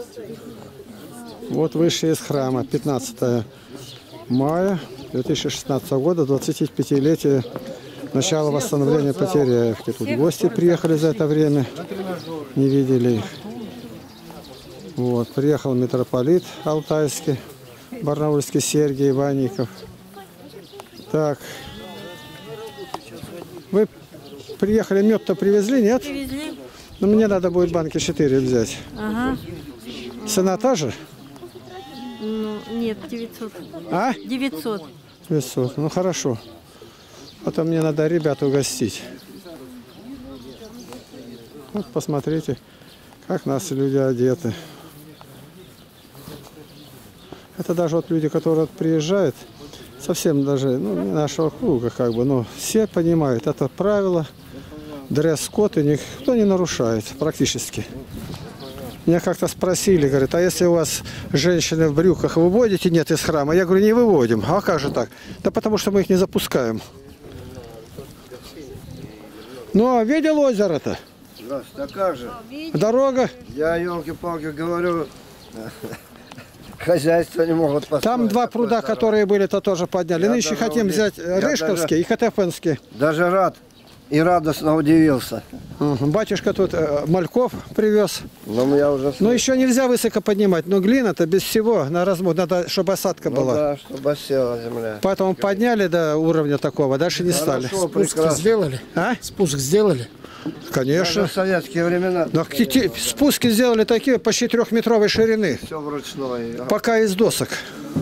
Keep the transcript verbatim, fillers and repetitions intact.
Вот вышли из храма. пятнадцатое мая две тысячи шестнадцатого года, двадцатипятилетие начала восстановления Потеряевки. Тут гости приехали за это время, не видели их. Вот, приехал митрополит Алтайский, Барнаульский Сергий Иванников. Так, вы приехали, мед-то привезли, нет? Привезли. Но мне надо будет банки четыре взять. Ага. Цена та же? Ну, нет, девятьсот. А? девятьсот. девятьсот. Ну хорошо. Потом мне надо ребят угостить. Вот посмотрите, как наши люди одеты. Это даже вот люди, которые вот приезжают, совсем даже, ну, не нашего круга, как бы, но все понимают, это правило, дресс-код, и никто не нарушает практически. Меня как-то спросили, говорят, а если у вас женщины в брюках, выводите, нет, из храма? Я говорю, не выводим. А как же так? Да потому что мы их не запускаем. Ну, а видел озеро-то? Здравствуйте, а как же? Дорога? Я, елки-палки, говорю, хозяйство не могут построить. Там два пруда, дорога. которые были-то тоже подняли. Я Нынче хотим уди... взять я Рыжковский даже... и Хотефенский. Даже рад и радостно удивился. Угу. Батюшка тут э, мальков привез. Но я уже... Ну, еще нельзя высоко поднимать, но глина-то без всего на размут. Надо, чтобы осадка ну, была. да, чтобы осела земля. Поэтому подняли до уровня такого, дальше не Хорошо, стали. Спуск прекрасно. сделали? А? Спуск сделали? Конечно. Даже в советские времена. Но спуски сделали такие почти трехметровой ширины. Все вручную. Пока из досок.